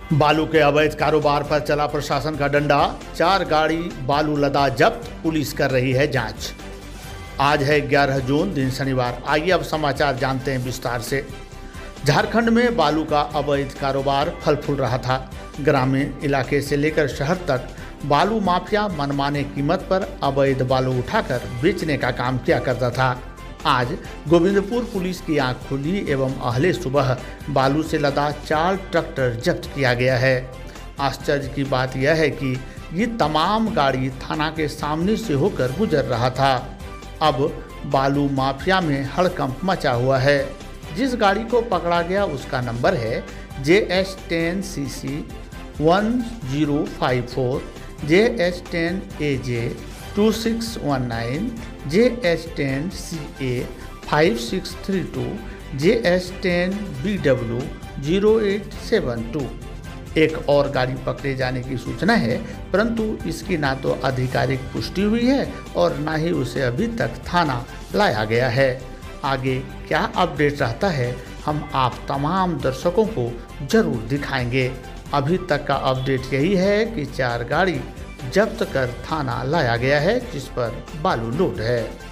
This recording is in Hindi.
बालू के अवैध कारोबार पर चला प्रशासन का डंडा। 4 गाड़ी बालू लदा जब्त, पुलिस कर रही है जांच। आज है 11 जून, दिन शनिवार। आइए अब समाचार जानते हैं विस्तार से। झारखंड में बालू का अवैध कारोबार फल फूल रहा था। ग्रामीण इलाके से लेकर शहर तक बालू माफिया मनमाने कीमत पर अवैध बालू उठाकर बेचने का काम किया करता था। आज गोविंदपुर पुलिस की आंख खुली एवं अहले सुबह बालू से लदा 4 ट्रैक्टर जब्त किया गया है। आश्चर्य की बात यह है कि ये तमाम गाड़ी थाना के सामने से होकर गुजर रहा था। अब बालू माफिया में हड़कंप मचा हुआ है। जिस गाड़ी को पकड़ा गया उसका नंबर है JS10CC 1054, JS10AJ 2619, JS10CA 5632, JS10BW 0872। एक और गाड़ी पकड़े जाने की सूचना है, परंतु इसकी ना तो आधिकारिक पुष्टि हुई है और ना ही उसे अभी तक थाना लाया गया है। आगे क्या अपडेट रहता है हम आप तमाम दर्शकों को जरूर दिखाएंगे। अभी तक का अपडेट यही है कि 4 गाड़ी जब्त कर थाना लाया गया है जिस पर बालू लोड है।